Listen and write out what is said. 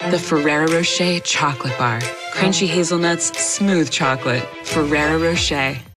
The Ferrero Rocher Chocolate Bar. Crunchy hazelnuts, smooth chocolate. Ferrero Rocher.